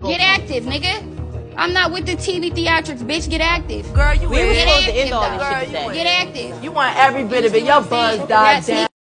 Get active, nigga. I'm not with the TV theatrics, bitch. Get active. Girl, you Get ain't active, end all this though. shit today. Get active. You want every bit of it. Your buzz died down.